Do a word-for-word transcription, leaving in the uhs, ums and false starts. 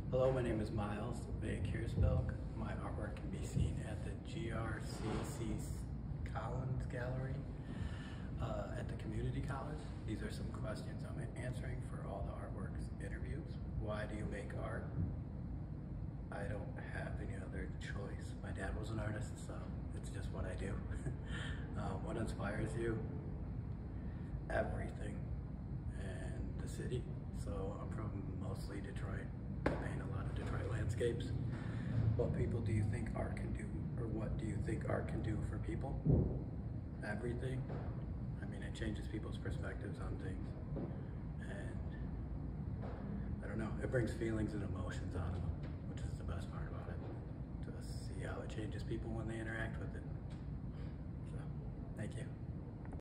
Hello, my name is Miles Vankeersbilck. My artwork can be seen at the G R C C Collins Gallery uh, at the Community College. These are some questions I'm answering for all the artworks interviews. Why do you make art? I don't have any other choice. My dad was an artist, so it's just what I do. uh, what inspires you? Everything. And the city. So I'm from mostly Detroit. I paint a lot of Detroit landscapes. What people do you think art can do, or what do you think art can do for people? Everything. I mean, it changes people's perspectives on things. And I don't know, it brings feelings and emotions out of them, which is the best part about it. To see how it changes people when they interact with it. So, thank you.